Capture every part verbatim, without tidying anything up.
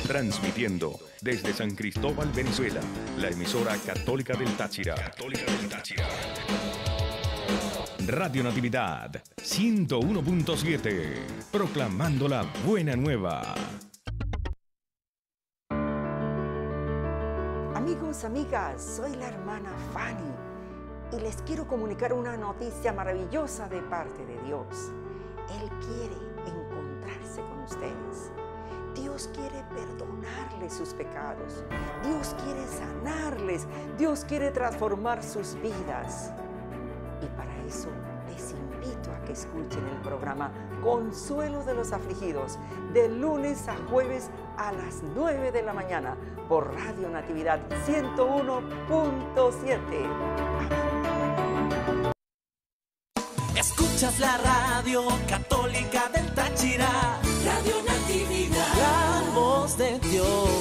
Transmitiendo desde San Cristóbal, Venezuela, la emisora católica del Táchira. Católica del Táchira. Radio Natividad ciento uno punto siete, proclamando la buena nueva. Amigos, amigas, soy la hermana Fanny y les quiero comunicar una noticia maravillosa de parte de Dios. Él quiere encontrarse con ustedes. Dios quiere perdonarles sus pecados. Dios quiere sanarles. Dios quiere transformar sus vidas. Y para eso les invito a que escuchen el programa Consuelo de los Afligidos, de lunes a jueves a las nueve de la mañana por Radio Natividad ciento uno punto siete. Escuchas la radio católica del Táchira, Radio Natividad, la voz de Dios.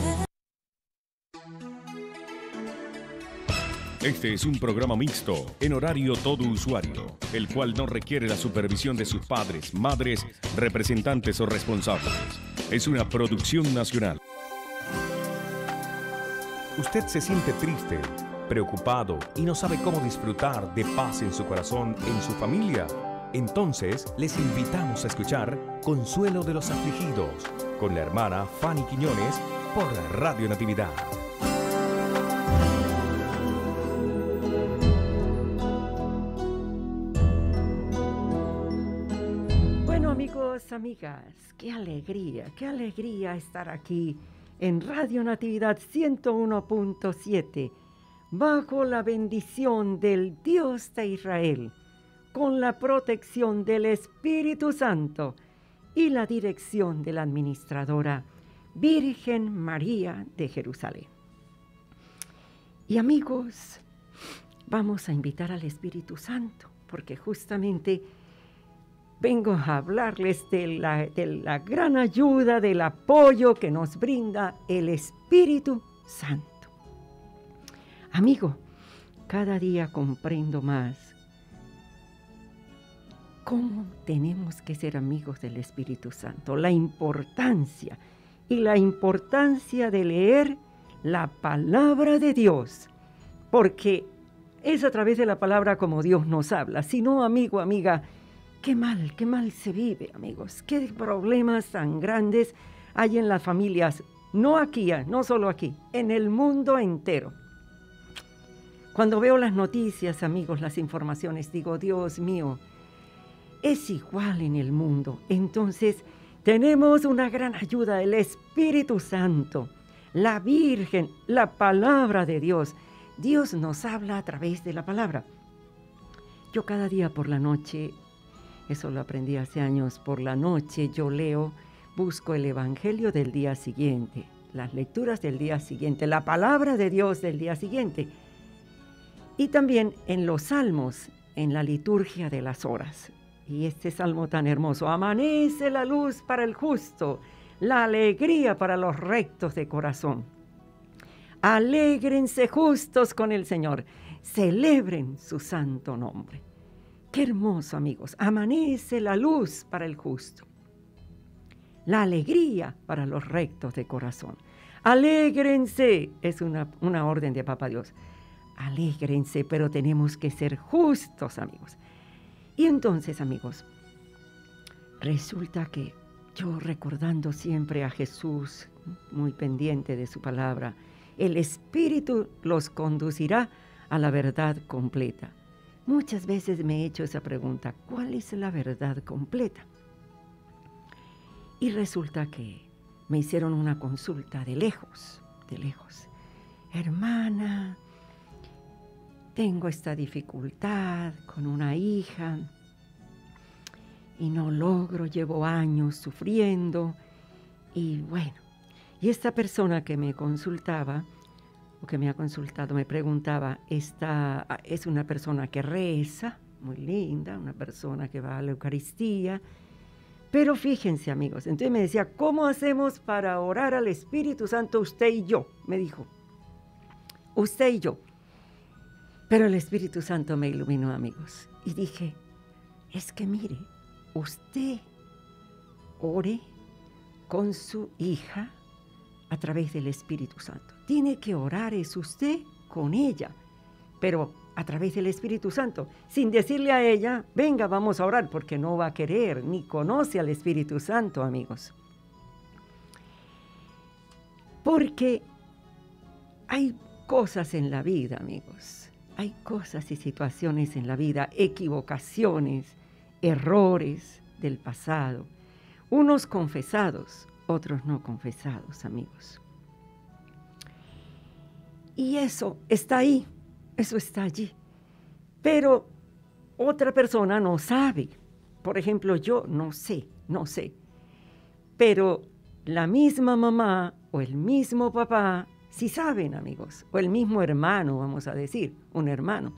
Este es un programa mixto, en horario todo usuario, el cual no requiere la supervisión de sus padres, madres, representantes o responsables. Es una producción nacional. ¿Usted se siente triste, preocupado y no sabe cómo disfrutar de paz en su corazón, en su familia? Entonces, les invitamos a escuchar Consuelo de los Afligidos con la hermana Fanny Quiñones por la Radio Natividad. Bueno, amigos, amigas, qué alegría, qué alegría estar aquí en Radio Natividad ciento uno punto siete, bajo la bendición del Dios de Israel, con la protección del Espíritu Santo y la dirección de la administradora Virgen María de Jerusalén. Y amigos, vamos a invitar al Espíritu Santo, porque justamente vengo a hablarles de la, de la gran ayuda, del apoyo que nos brinda el Espíritu Santo. Amigo, cada día comprendo más cómo tenemos que ser amigos del Espíritu Santo, la importancia y la importancia de leer la palabra de Dios, porque es a través de la palabra como Dios nos habla. Si no, amigo, amiga, qué mal, qué mal se vive, amigos, qué problemas tan grandes hay en las familias, no aquí, no solo aquí, en el mundo entero. Cuando veo las noticias, amigos, las informaciones, digo, Dios mío, es igual en el mundo. Entonces, tenemos una gran ayuda, el Espíritu Santo, la Virgen, la palabra de Dios. Dios nos habla a través de la palabra. Yo cada día por la noche, eso lo aprendí hace años, por la noche yo leo, busco el Evangelio del día siguiente, las lecturas del día siguiente, la palabra de Dios del día siguiente. Y también en los salmos, en la liturgia de las horas. Y este salmo tan hermoso, amanece la luz para el justo, la alegría para los rectos de corazón. Alégrense justos con el Señor, celebren su santo nombre. Qué hermoso, amigos, amanece la luz para el justo, la alegría para los rectos de corazón. Alégrense, es una, una orden de Papá Dios. Alégrense, pero tenemos que ser justos, amigos. Y entonces, amigos, resulta que yo recordando siempre a Jesús, muy pendiente de su palabra, el Espíritu los conducirá a la verdad completa. Muchas veces me he hecho esa pregunta, ¿cuál es la verdad completa? Y resulta que me hicieron una consulta de lejos, de lejos. Hermana, tengo esta dificultad con una hija y no logro, llevo años sufriendo. Y bueno, y esta persona que me consultaba, o que me ha consultado, me preguntaba, esta es una persona que reza, muy linda, una persona que va a la Eucaristía, pero fíjense, amigos, entonces me decía, ¿cómo hacemos para orar al Espíritu Santo usted y yo? Me dijo, usted y yo. Pero el Espíritu Santo me iluminó, amigos, y dije, es que mire, usted ore con su hija a través del Espíritu Santo. Tiene que orar es usted con ella, pero a través del Espíritu Santo, sin decirle a ella, venga, vamos a orar, porque no va a querer, ni conoce al Espíritu Santo, amigos. Porque hay cosas en la vida, amigos, hay cosas y situaciones en la vida, equivocaciones, errores del pasado, unos confesados, otros no confesados, amigos. Y eso está ahí, eso está allí. Pero otra persona no sabe. Por ejemplo, yo no sé, no sé. Pero la misma mamá o el mismo papá sí saben, amigos. O el mismo hermano, vamos a decir, un hermano.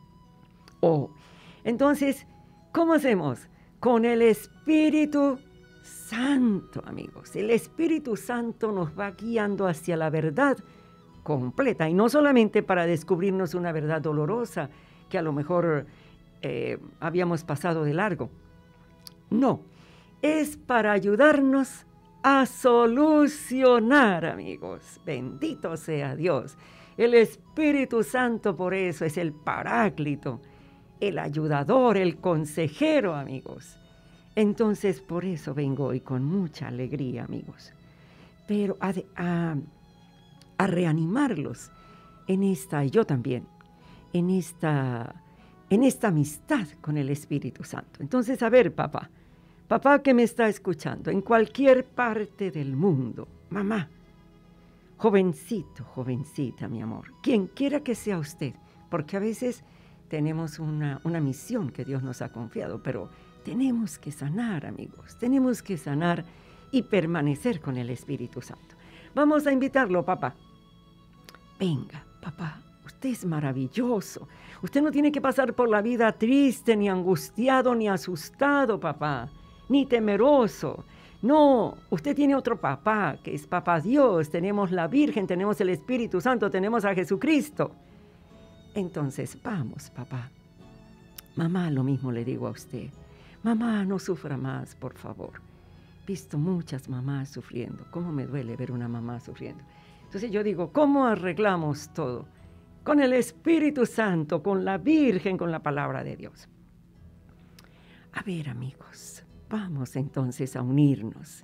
O, entonces, ¿cómo hacemos? Con el Espíritu Santo, amigos. El Espíritu Santo nos va guiando hacia la verdad completa, y no solamente para descubrirnos una verdad dolorosa que a lo mejor eh, habíamos pasado de largo. No, es para ayudarnos a solucionar, amigos. Bendito sea Dios. El Espíritu Santo por eso es el Paráclito, el ayudador, el consejero, amigos. Entonces, por eso vengo hoy con mucha alegría, amigos. Pero a, a, a reanimarlos en esta, y yo también, en esta, en esta amistad con el Espíritu Santo. Entonces, a ver, papá, papá que me está escuchando, en cualquier parte del mundo, mamá, jovencito, jovencita, mi amor, quien quiera que sea usted, porque a veces tenemos una, una misión que Dios nos ha confiado, pero tenemos que sanar, amigos, tenemos que sanar y permanecer con el Espíritu Santo. Vamos a invitarlo, papá. Venga, papá, usted es maravilloso. Usted no tiene que pasar por la vida triste, ni angustiado, ni asustado, papá, ni temeroso. No, usted tiene otro papá, que es Papá Dios. Tenemos la Virgen, tenemos el Espíritu Santo, tenemos a Jesucristo. Entonces, vamos, papá. Mamá, lo mismo le digo a usted. Mamá, no sufra más, por favor. He visto muchas mamás sufriendo. ¿Cómo me duele ver una mamá sufriendo? Entonces yo digo, ¿cómo arreglamos todo? Con el Espíritu Santo, con la Virgen, con la palabra de Dios. A ver, amigos, vamos entonces a unirnos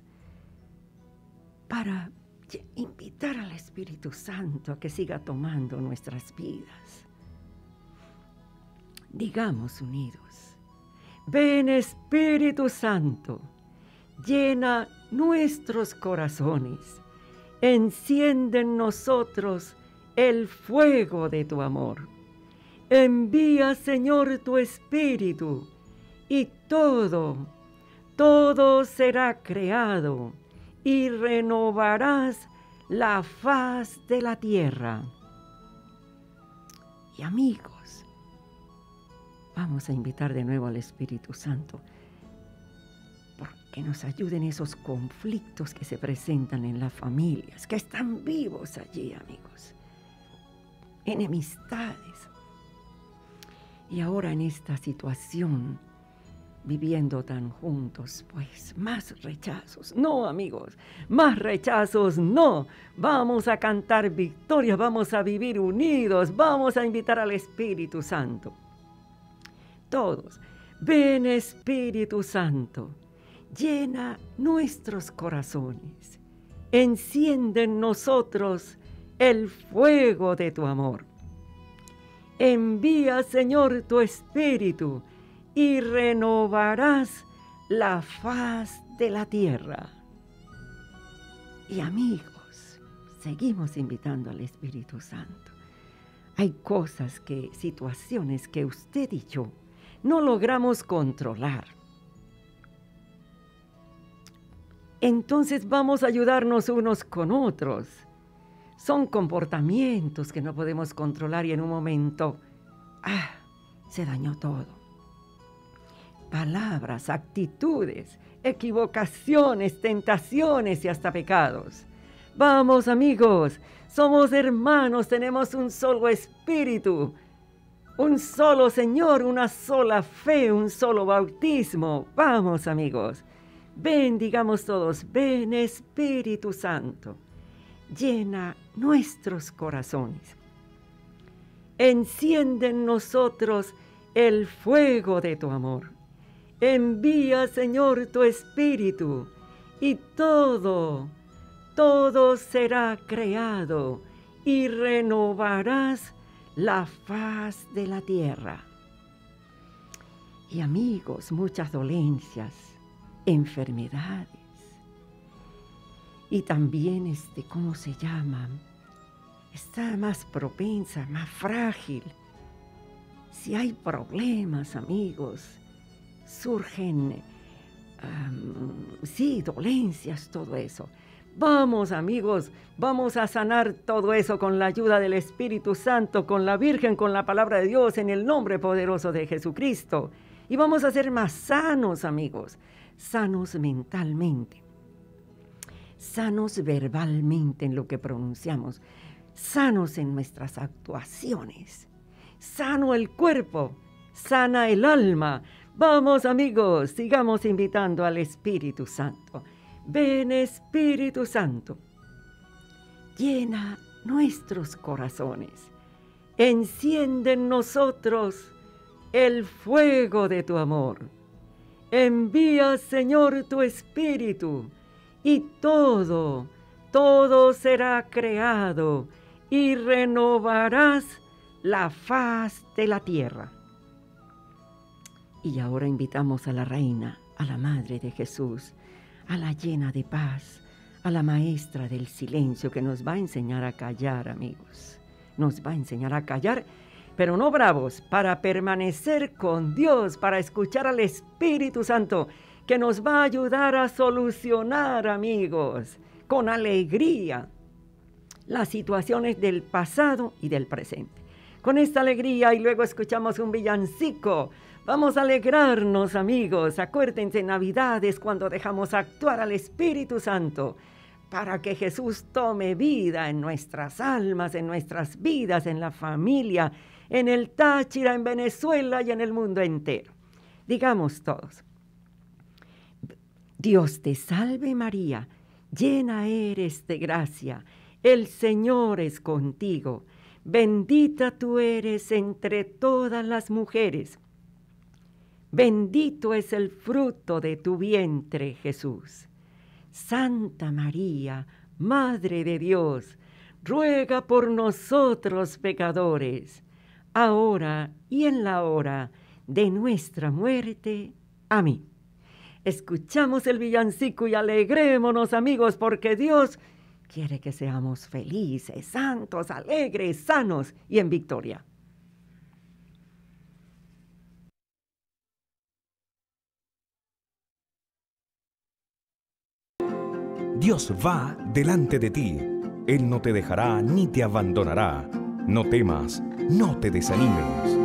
para invitar al Espíritu Santo a que siga tomando nuestras vidas. Digamos unidos. Ven, Espíritu Santo, llena nuestros corazones, enciende en nosotros el fuego de tu amor. Envía, Señor, tu Espíritu, y todo, todo será creado, y renovarás la faz de la tierra. Y amigos, vamos a invitar de nuevo al Espíritu Santo porque nos ayuden esos conflictos que se presentan en las familias, que están vivos allí, amigos. Enemistades. Y ahora en esta situación, viviendo tan juntos, pues más rechazos. No, amigos, más rechazos, no. Vamos a cantar victoria, vamos a vivir unidos, vamos a invitar al Espíritu Santo. Todos, ven, Espíritu Santo, llena nuestros corazones, enciende en nosotros el fuego de tu amor. Envía, Señor, tu Espíritu y renovarás la faz de la tierra. Y amigos, seguimos invitando al Espíritu Santo. Hay cosas que, situaciones que usted y yo no logramos controlar. Entonces vamos a ayudarnos unos con otros. Son comportamientos que no podemos controlar y en un momento, ¡ah!, se dañó todo. Palabras, actitudes, equivocaciones, tentaciones y hasta pecados. Vamos, amigos, somos hermanos, tenemos un solo espíritu, un solo Señor, una sola fe, un solo bautismo. Vamos, amigos, ven, digamos todos, ven, Espíritu Santo, llena nuestros corazones. Enciende en nosotros el fuego de tu amor. Envía, Señor, tu Espíritu, y todo, todo será creado, y renovarás la faz de la tierra. Y amigos, muchas dolencias, enfermedades, y también, este, ¿cómo se llama? Está más propensa, más frágil. Si hay problemas, amigos, surgen, um, sí, dolencias, todo eso. Vamos, amigos, vamos a sanar todo eso con la ayuda del Espíritu Santo, con la Virgen, con la palabra de Dios, en el nombre poderoso de Jesucristo. Y vamos a ser más sanos, amigos, sanos mentalmente, sanos verbalmente en lo que pronunciamos, sanos en nuestras actuaciones, sano el cuerpo, sana el alma. Vamos, amigos, sigamos invitando al Espíritu Santo. Ven, Espíritu Santo, llena nuestros corazones, enciende en nosotros el fuego de tu amor. Envía, Señor, tu Espíritu, y todo, todo será creado, y renovarás la faz de la tierra. Y ahora invitamos a la Reina, a la Madre de Jesús, a la llena de paz, a la Maestra del silencio, que nos va a enseñar a callar, amigos. Nos va a enseñar a callar, pero no bravos, para permanecer con Dios, para escuchar al Espíritu Santo, que nos va a ayudar a solucionar, amigos, con alegría, las situaciones del pasado y del presente. Con esta alegría, y luego escuchamos un villancico. Vamos a alegrarnos, amigos. Acuérdense, Navidad es cuando dejamos actuar al Espíritu Santo para que Jesús tome vida en nuestras almas, en nuestras vidas, en la familia, en el Táchira, en Venezuela y en el mundo entero. Digamos todos: Dios te salve María, llena eres de gracia, el Señor es contigo, bendita tú eres entre todas las mujeres, bendito es el fruto de tu vientre, Jesús. Santa María, Madre de Dios, ruega por nosotros pecadores, ahora y en la hora de nuestra muerte. Amén. Escuchamos el villancico y alegrémonos, amigos, porque Dios quiere que seamos felices, santos, alegres, sanos y en victoria. Dios va delante de ti. Él no te dejará ni te abandonará. No temas, no te desanimes.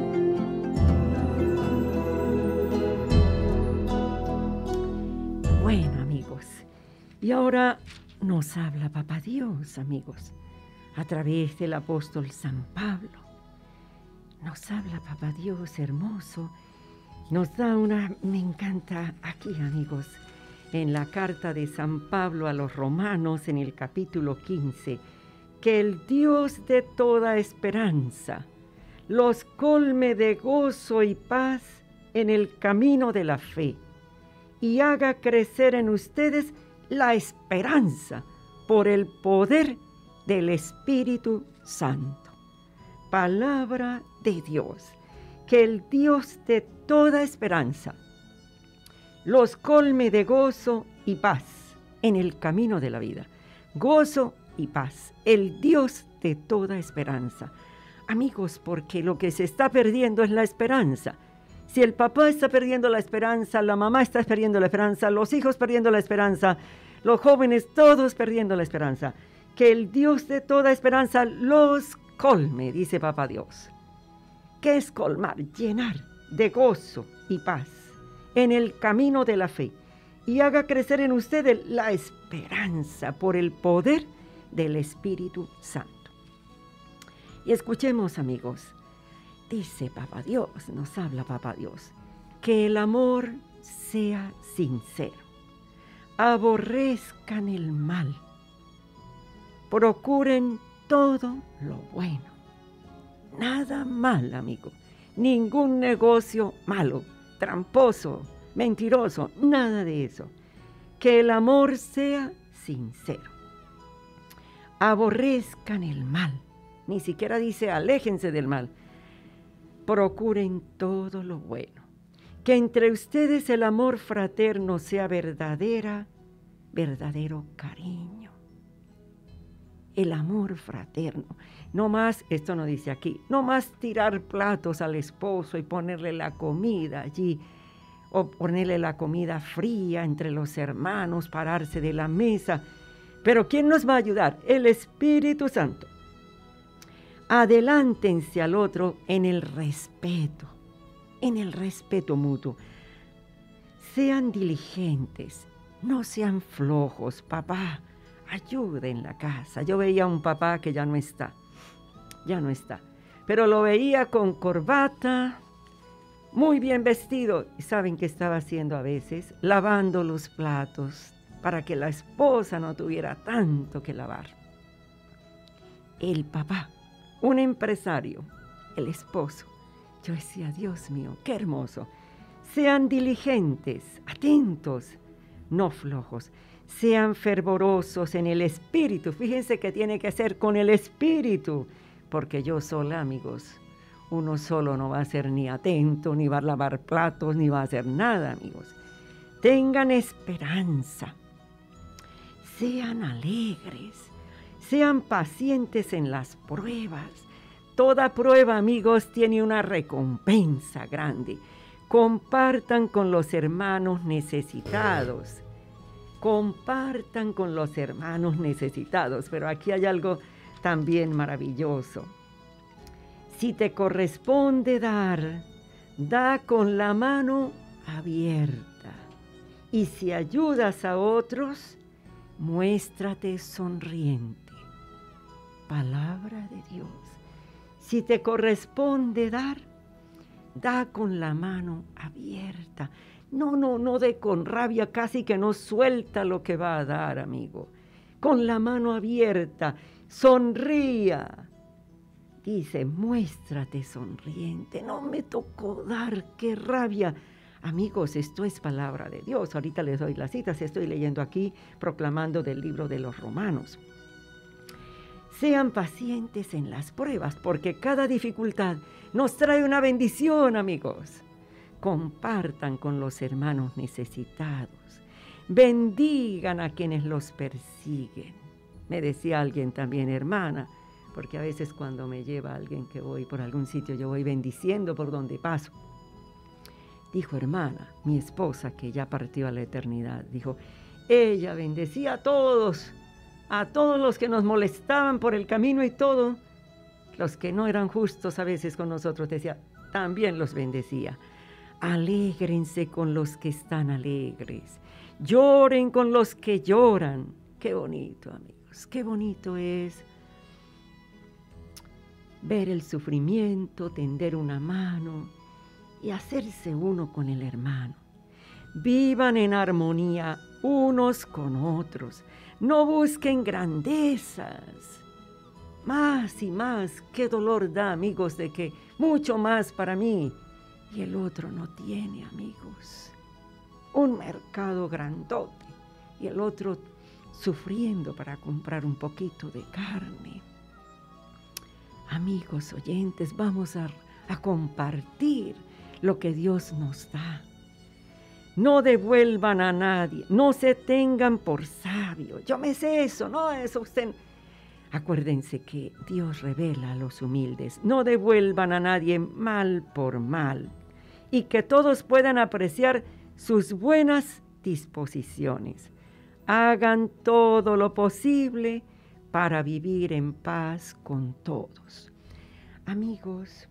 Bueno, amigos, y ahora nos habla Papá Dios, amigos, a través del apóstol San Pablo. Nos habla Papá Dios hermoso, nos da una, me encanta aquí, amigos, en la carta de San Pablo a los Romanos, en el capítulo quince, que el Dios de toda esperanza los colme de gozo y paz en el camino de la fe, y haga crecer en ustedes la esperanza por el poder del Espíritu Santo. Palabra de Dios, que el Dios de toda esperanza los colme de gozo y paz en el camino de la vida. Gozo y paz, el Dios de toda esperanza. Amigos, porque lo que se está perdiendo es la esperanza. Si el papá está perdiendo la esperanza, la mamá está perdiendo la esperanza, los hijos perdiendo la esperanza, los jóvenes todos perdiendo la esperanza. Que el Dios de toda esperanza los colme, dice Papá Dios. ¿Qué es colmar? Llenar de gozo y paz en el camino de la fe, y haga crecer en ustedes la esperanza por el poder del Espíritu Santo. Y escuchemos, amigos, dice Papá Dios, nos habla Papá Dios, que el amor sea sincero, aborrezcan el mal, Procuren todo lo bueno. Nada mal, amigo. Ningún negocio malo, tramposo, mentiroso, nada de eso. Que el amor sea sincero. Aborrezcan el mal. Ni siquiera dice aléjense del mal. Procuren todo lo bueno. Que entre ustedes el amor fraterno sea verdadera, verdadero cariño. El amor fraterno. No más, esto no dice aquí, no más tirar platos al esposo y ponerle la comida allí, o ponerle la comida fría entre los hermanos, pararse de la mesa. Pero ¿quién nos va a ayudar? El Espíritu Santo. Adelántense al otro en el respeto, en el respeto mutuo. Sean diligentes, no sean flojos. Papá, ayude en la casa. Yo veía a un papá que ya no está, ya no está, pero lo veía con corbata, muy bien vestido. ¿Y saben qué estaba haciendo a veces? Lavando los platos para que la esposa no tuviera tanto que lavar. El papá, un empresario, el esposo. Yo decía, Dios mío, qué hermoso. Sean diligentes, atentos, no flojos. Sean fervorosos en el espíritu. Fíjense que tiene que ser con el espíritu, porque yo sola, amigos, uno solo no va a ser ni atento, ni va a lavar platos, ni va a hacer nada, amigos. Tengan esperanza. Sean alegres. Sean pacientes en las pruebas. Toda prueba, amigos, tiene una recompensa grande. Compartan con los hermanos necesitados. Compartan con los hermanos necesitados. Pero aquí hay algo también maravilloso. Si te corresponde dar, da con la mano abierta. Y si ayudas a otros, muéstrate sonriente. Palabra de Dios. Si te corresponde dar, da con la mano abierta. No, no, no de con rabia, casi que no suelta lo que va a dar, amigo. Con la mano abierta, sonría. Dice, muéstrate sonriente. No me tocó dar, qué rabia. Amigos, esto es palabra de Dios. Ahorita les doy las citas, estoy leyendo aquí, proclamando del libro de los Romanos. Sean pacientes en las pruebas, porque cada dificultad nos trae una bendición, amigos. Compartan con los hermanos necesitados. Bendigan a quienes los persiguen. Me decía alguien también, hermana, porque a veces cuando me lleva alguien que voy por algún sitio, yo voy bendiciendo por donde paso. Dijo, hermana, mi esposa, que ya partió a la eternidad, dijo, ella bendecía a todos, a todos los que nos molestaban por el camino y todo. Los que no eran justos a veces con nosotros, decía, también los bendecía. Alégrense con los que están alegres. Lloren con los que lloran. Qué bonito, amigos, qué bonito es ver el sufrimiento, tender una mano y hacerse uno con el hermano. Vivan en armonía unos con otros. No busquen grandezas. Más y más, qué dolor da, amigos, de que mucho más para mí y el otro no tiene, amigos. Un mercado grandote y el otro sufriendo para comprar un poquito de carne. Amigos oyentes, vamos a, a compartir lo que Dios nos da. No devuelvan a nadie, no se tengan por sabios. Yo me sé eso, no, eso usted. Acuérdense que Dios revela a los humildes. No devuelvan a nadie mal por mal y que todos puedan apreciar sus buenas disposiciones. Hagan todo lo posible para vivir en paz con todos. Amigos,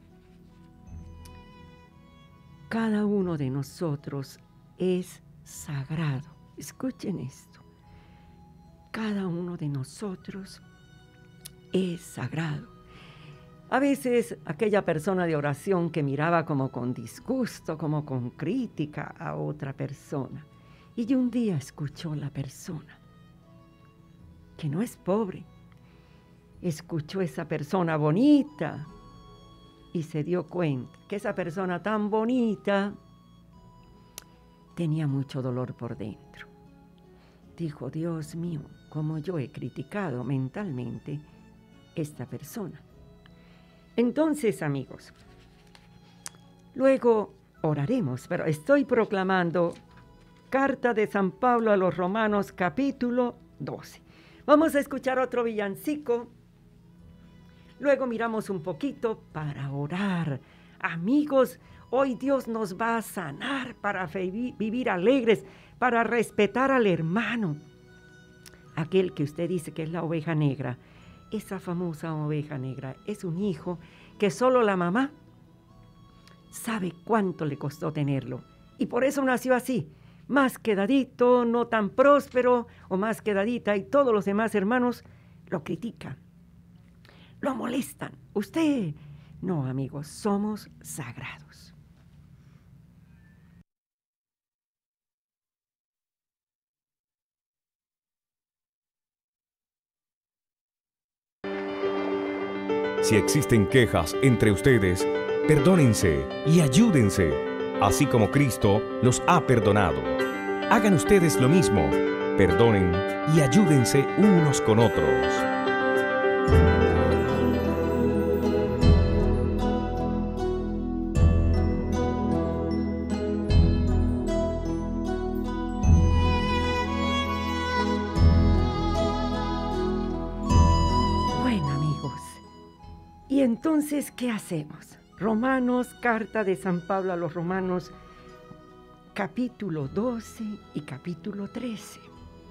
cada uno de nosotros es sagrado. Escuchen esto. Cada uno de nosotros es sagrado. A veces aquella persona de oración que miraba como con disgusto, como con crítica a otra persona. Y un día escuchó la persona que no es pobre, escuchó esa persona bonita y se dio cuenta que esa persona tan bonita tenía mucho dolor por dentro. Dijo, Dios mío, cómo yo he criticado mentalmente esta persona. Entonces, amigos, luego oraremos, pero estoy proclamando Carta de San Pablo a los Romanos, capítulo doce. Vamos a escuchar otro villancico. Luego miramos un poquito para orar. Amigos, hoy Dios nos va a sanar para vivir alegres, para respetar al hermano. Aquel que usted dice que es la oveja negra, esa famosa oveja negra, es un hijo que solo la mamá sabe cuánto le costó tenerlo. Y por eso nació así, más quedadito, no tan próspero, o más quedadita, y todos los demás hermanos lo critican, lo molestan. Usted, no, amigos, somos sagrados. Si existen quejas entre ustedes, perdónense y ayúdense, así como Cristo los ha perdonado. Hagan ustedes lo mismo, perdonen y ayúdense unos con otros. Y entonces, ¿qué hacemos? Romanos, carta de San Pablo a los Romanos, capítulo doce y capítulo trece.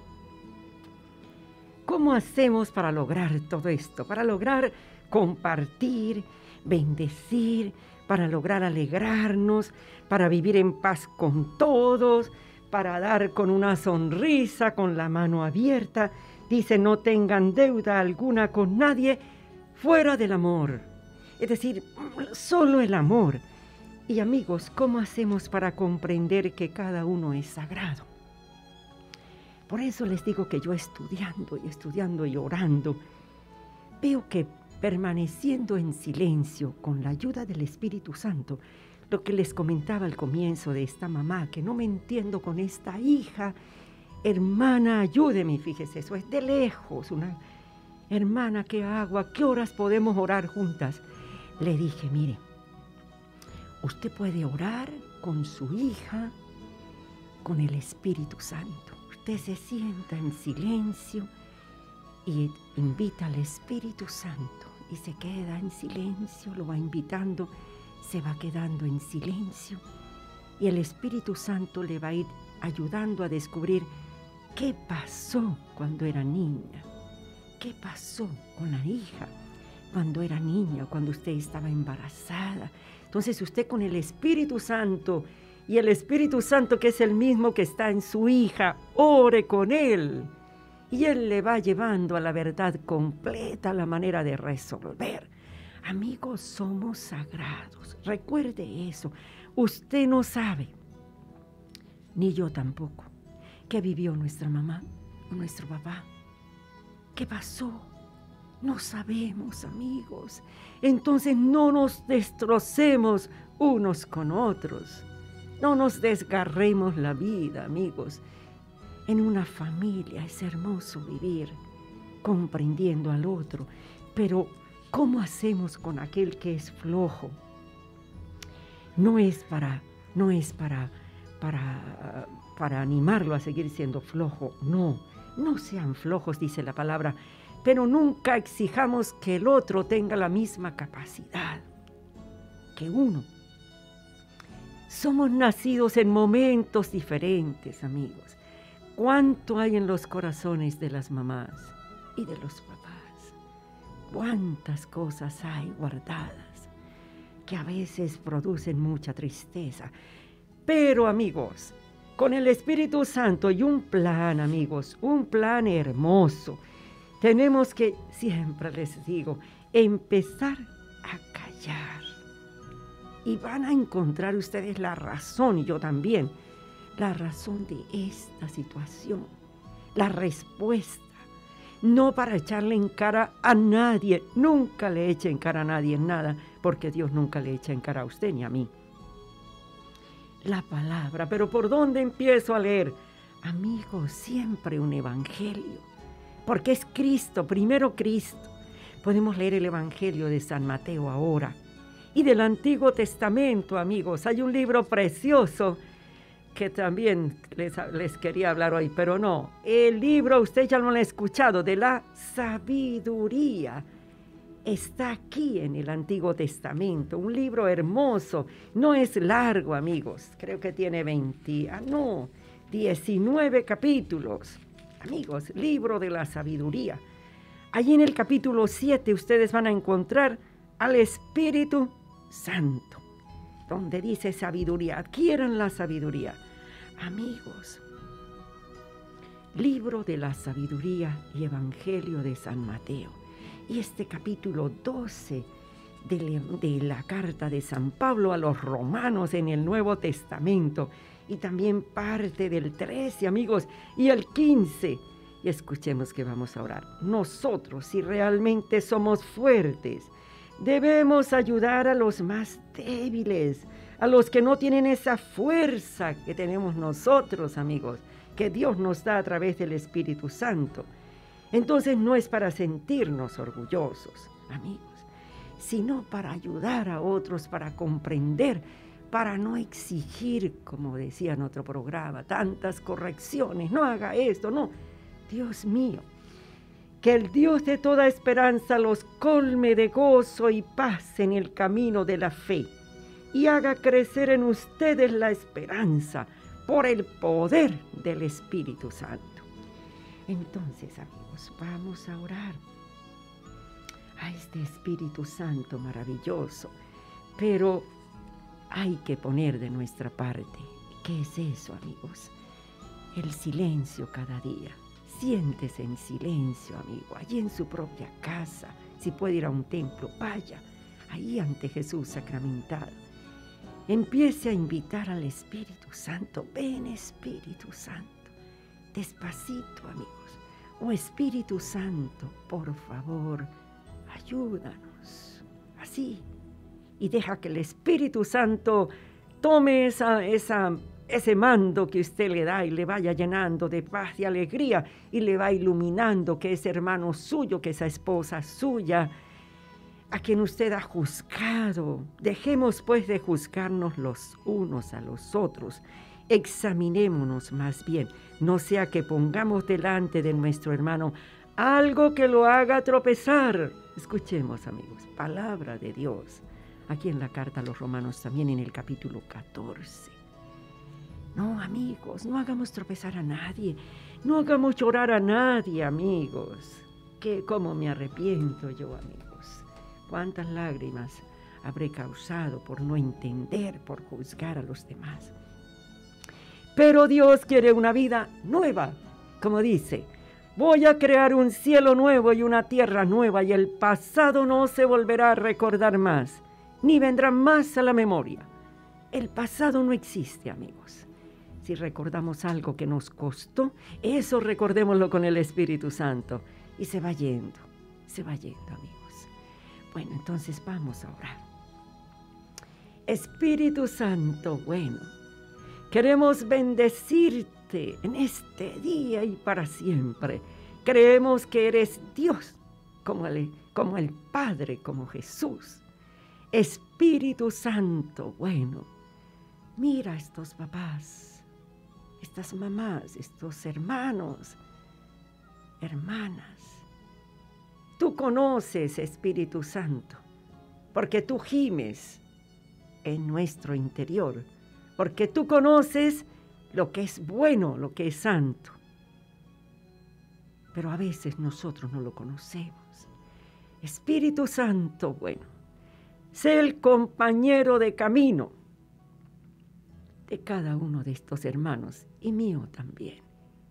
¿Cómo hacemos para lograr todo esto? Para lograr compartir, bendecir, para lograr alegrarnos, para vivir en paz con todos, para dar con una sonrisa, con la mano abierta. Dice, no tengan deuda alguna con nadie, fuera del amor, es decir, solo el amor. Y amigos, ¿cómo hacemos para comprender que cada uno es sagrado? Por eso les digo que yo estudiando y estudiando y orando, veo que permaneciendo en silencio con la ayuda del Espíritu Santo, lo que les comentaba al comienzo de esta mamá, que no me entiendo con esta hija, hermana, ayúdeme, fíjese, eso es de lejos, una hermana, ¿qué hago? ¿A qué horas podemos orar juntas? Le dije, mire, usted puede orar con su hija, con el Espíritu Santo. Usted se sienta en silencio y invita al Espíritu Santo y se queda en silencio, lo va invitando, se va quedando en silencio y el Espíritu Santo le va a ir ayudando a descubrir qué pasó cuando era niña. ¿Qué pasó con la hija cuando era niña, cuando usted estaba embarazada? Entonces usted con el Espíritu Santo, y el Espíritu Santo que es el mismo que está en su hija, ore con él. Y él le va llevando a la verdad completa, la manera de resolver. Amigos, somos sagrados. Recuerde eso. Usted no sabe, ni yo tampoco, qué vivió nuestra mamá o nuestro papá. ¿Qué pasó? No sabemos, amigos. Entonces no nos destrocemos unos con otros. No nos desgarremos la vida, amigos. En una familia es hermoso vivir comprendiendo al otro. Pero, ¿cómo hacemos con aquel que es flojo? No es para, no es para, para, para animarlo a seguir siendo flojo, no. No sean flojos, dice la palabra, pero nunca exijamos que el otro tenga la misma capacidad que uno. Somos nacidos en momentos diferentes, amigos. ¿Cuánto hay en los corazones de las mamás y de los papás? ¿Cuántas cosas hay guardadas que a veces producen mucha tristeza? Pero, amigos, con el Espíritu Santo y un plan, amigos, un plan hermoso. Tenemos que, siempre les digo, empezar a callar. Y van a encontrar ustedes la razón, y yo también, la razón de esta situación, la respuesta. no para echarle en cara a nadie. Nunca le eche en cara a nadie nada, porque Dios nunca le echa en cara a usted ni a mí. La palabra, pero ¿por dónde empiezo a leer? Amigos, siempre un evangelio, porque es Cristo, primero Cristo. Podemos leer el Evangelio de San Mateo ahora. Y del Antiguo Testamento, amigos, hay un libro precioso que también les, les quería hablar hoy, pero no. El libro, usted ya lo ha escuchado, de la sabiduría. Está aquí en el Antiguo Testamento, un libro hermoso. No es largo, amigos. Creo que tiene veinte, ah, no, diecinueve capítulos. Amigos, libro de la sabiduría. Allí en el capítulo siete ustedes van a encontrar al Espíritu Santo, donde dice sabiduría, adquieran la sabiduría. Amigos, libro de la sabiduría y Evangelio de San Mateo. Y este capítulo doce de, de la carta de San Pablo a los romanos en el Nuevo Testamento. Y también parte del trece, amigos, y el quince. Y escuchemos que vamos a orar. Nosotros, si realmente somos fuertes, debemos ayudar a los más débiles, a los que no tienen esa fuerza que tenemos nosotros, amigos, que Dios nos da a través del Espíritu Santo. Entonces no es para sentirnos orgullosos, amigos, sino para ayudar a otros, para comprender, para no exigir, como decía en otro programa, tantas correcciones. No haga esto, no. Dios mío, que el Dios de toda esperanza los colme de gozo y paz en el camino de la fe y haga crecer en ustedes la esperanza por el poder del Espíritu Santo. Entonces, amigos, vamos a orar a este Espíritu Santo maravilloso, pero hay que poner de nuestra parte. ¿Qué es eso, amigos? El silencio cada día. Siéntese en silencio, amigo, allí en su propia casa. Si puede ir a un templo, vaya, ahí ante Jesús sacramentado. Empiece a invitar al Espíritu Santo. Ven, Espíritu Santo, despacito, amigos. Oh, Espíritu Santo, por favor, ayúdanos. Así. Y deja que el Espíritu Santo tome esa... esa ese mando que usted le da y le vaya llenando de paz y alegría y le va iluminando que ese hermano suyo, que esa esposa suya, a quien usted ha juzgado. Dejemos pues de juzgarnos los unos a los otros. Examinémonos más bien, no sea que pongamos delante de nuestro hermano algo que lo haga tropezar. Escuchemos, amigos, palabra de Dios. Aquí en la carta a los Romanos, también en el capítulo catorce. No, amigos, no hagamos tropezar a nadie, no hagamos llorar a nadie, amigos. Que cómo me arrepiento yo, amigos. Cuántas lágrimas habré causado por no entender, por juzgar a los demás. Pero Dios quiere una vida nueva, como dice, voy a crear un cielo nuevo y una tierra nueva, y el pasado no se volverá a recordar más, ni vendrá más a la memoria. El pasado no existe, amigos. Si recordamos algo que nos costó, eso recordémoslo con el Espíritu Santo. Y se va yendo, se va yendo, amigos. Bueno, entonces vamos a orar. Espíritu Santo, bueno, queremos bendecirte en este día y para siempre. Creemos que eres Dios, como el, como el Padre, como Jesús. Espíritu Santo, bueno, mira a estos papás, estas mamás, estos hermanos, hermanas. Tú conoces, Espíritu Santo, porque tú gimes en nuestro interior, porque tú conoces lo que es bueno, lo que es santo. Pero a veces nosotros no lo conocemos. Espíritu Santo, bueno, sé el compañero de camino de cada uno de estos hermanos y mío también.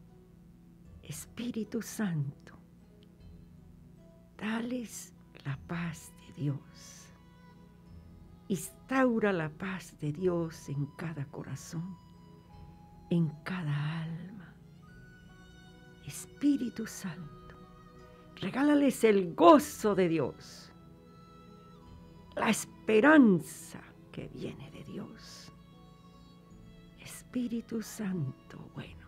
Espíritu Santo, dales la paz de Dios. Instaura la paz de Dios en cada corazón, en cada alma. Espíritu Santo, Regálales el gozo de Dios, la esperanza que viene de Dios. Espíritu Santo, bueno,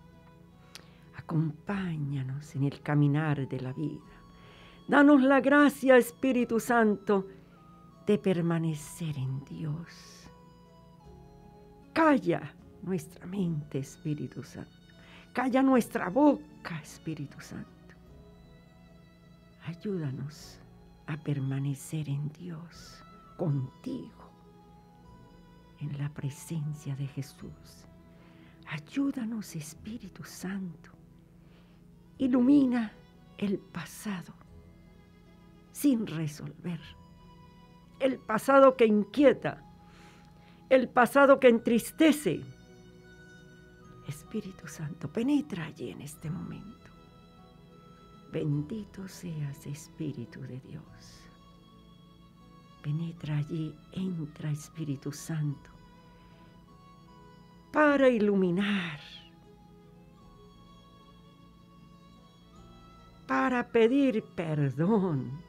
acompáñanos en el caminar de la vida. Danos la gracia, Espíritu Santo, de permanecer en Dios. Calla nuestra mente, Espíritu Santo. Calla nuestra boca, Espíritu Santo. Ayúdanos a permanecer en Dios, contigo, en la presencia de Jesús. Ayúdanos, Espíritu Santo. Ilumina el pasado sin resolver, el pasado que inquieta, el pasado que entristece. Espíritu Santo, penetra allí en este momento. Bendito seas, Espíritu de Dios. Penetra allí, entra, Espíritu Santo, para iluminar, para pedir perdón,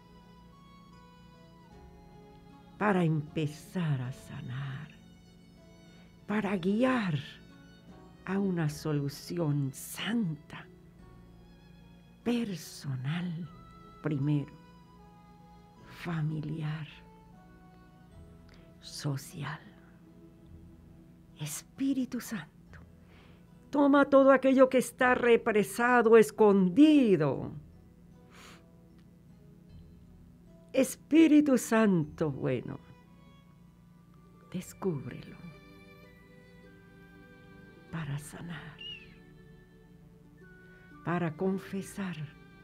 para empezar a sanar, para guiar a una solución santa, personal primero, familiar, social. Espíritu Santo, toma todo aquello que está represado, escondido. Espíritu Santo, bueno, descúbrelo para sanar, para confesar,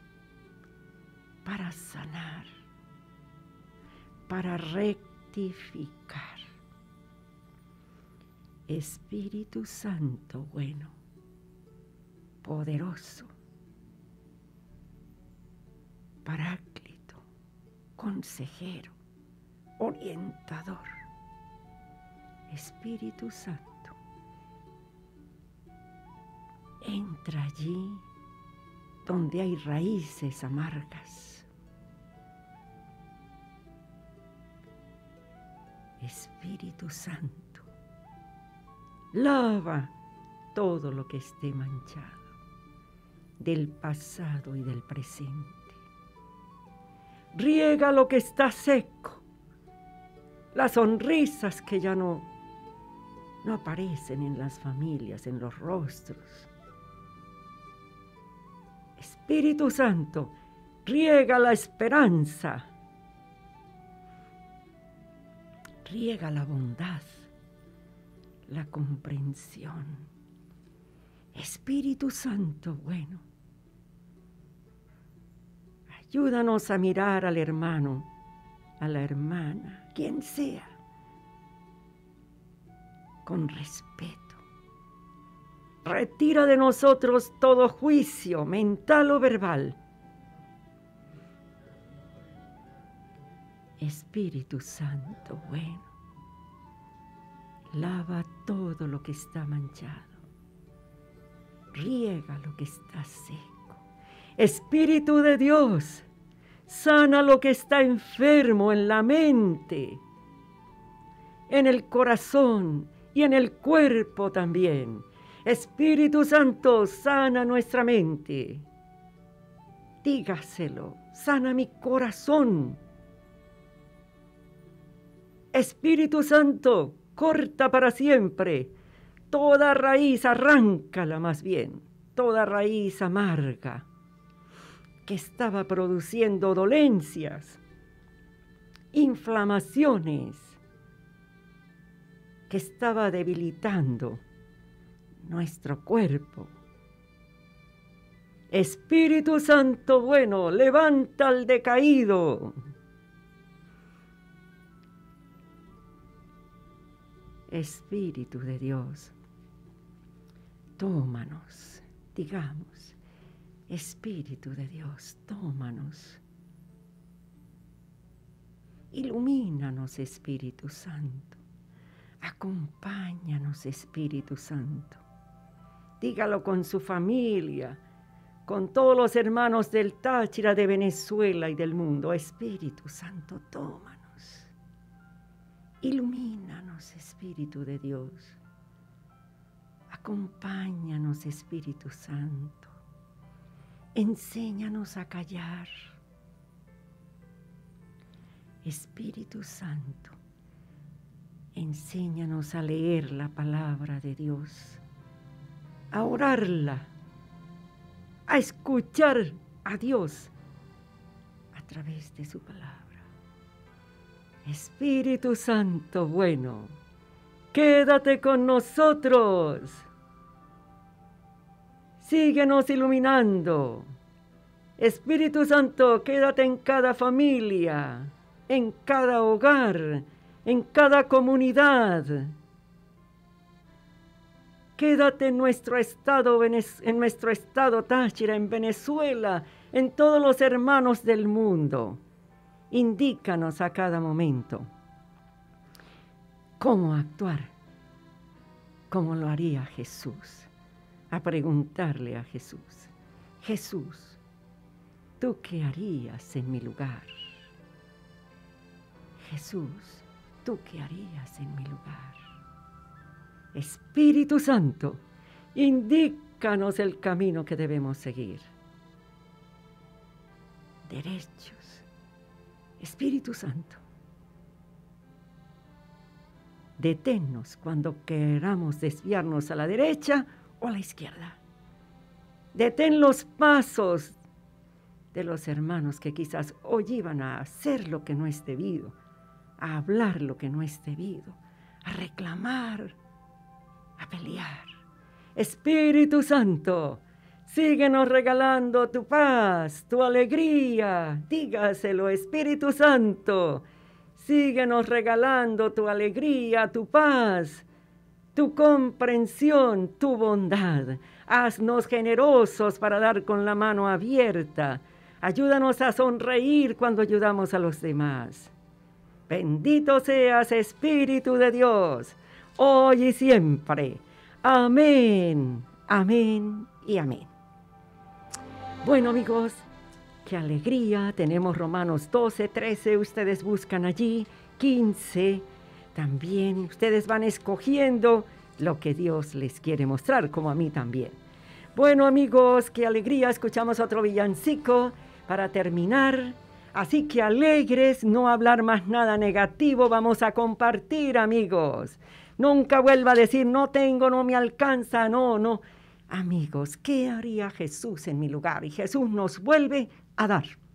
para sanar, para rectificar. Espíritu Santo, bueno, poderoso, paráclito, consejero, orientador. Espíritu Santo, entra allí donde hay raíces amargas. Espíritu Santo, lava todo lo que esté manchado del pasado y del presente. Riega lo que está seco, las sonrisas que ya no, no aparecen en las familias, en los rostros. Espíritu Santo, riega la esperanza, riega la bondad, la comprensión. Espíritu Santo, bueno, ayúdanos a mirar al hermano, a la hermana, quien sea, con respeto. Retira de nosotros todo juicio mental o verbal. Espíritu Santo, bueno, lava todo lo que está manchado. Riega lo que está seco. Espíritu de Dios, sana lo que está enfermo en la mente, en el corazón y en el cuerpo también. Espíritu Santo, sana nuestra mente. Dígaselo, sana mi corazón. Espíritu Santo, corta para siempre toda raíz, arráncala más bien, toda raíz amarga que estaba produciendo dolencias, inflamaciones, que estaba debilitando nuestro cuerpo. Espíritu Santo bueno, levanta al decaído. Espíritu de Dios, tómanos, digamos, Espíritu de Dios, tómanos. Ilumínanos, Espíritu Santo. Acompáñanos, Espíritu Santo. Dígalo con su familia, con todos los hermanos del Táchira, de Venezuela y del mundo. Espíritu Santo, tómanos. Ilumínanos, Espíritu de Dios. Acompáñanos, Espíritu Santo. Enséñanos a callar. Espíritu Santo, enséñanos a leer la palabra de Dios, a orarla, a escuchar a Dios a través de su palabra. Espíritu Santo bueno, quédate con nosotros. Síguenos iluminando. Espíritu Santo, quédate en cada familia, en cada hogar, en cada comunidad. Quédate en nuestro estado, en nuestro estado Táchira, en Venezuela, en todos los hermanos del mundo. Indícanos a cada momento cómo actuar, como lo haría Jesús. A preguntarle a Jesús, Jesús, ¿tú qué harías en mi lugar? Jesús, ¿tú qué harías en mi lugar? Espíritu Santo, indícanos el camino que debemos seguir. Derechos. Espíritu Santo, deténnos cuando queramos desviarnos a la derecha o a la izquierda. Detén los pasos de los hermanos que quizás hoy iban a hacer lo que no es debido, a hablar lo que no es debido, a reclamar, a pelear. Espíritu Santo, síguenos regalando tu paz, tu alegría. Dígaselo, Espíritu Santo. Síguenos regalando tu alegría, tu paz, tu comprensión, tu bondad. Haznos generosos para dar con la mano abierta. Ayúdanos a sonreír cuando ayudamos a los demás. Bendito seas, Espíritu de Dios, hoy y siempre. Amén, amén y amén. Bueno, amigos, qué alegría. Tenemos Romanos doce, trece, ustedes buscan allí, quince. También ustedes van escogiendo lo que Dios les quiere mostrar, como a mí también. Bueno, amigos, qué alegría. Escuchamos otro villancico para terminar. Así que alegres, no hablar más nada negativo, vamos a compartir, amigos. Nunca vuelva a decir, no tengo, no me alcanza, no, no. Amigos, ¿qué haría Jesús en mi lugar? Y Jesús nos vuelve a dar.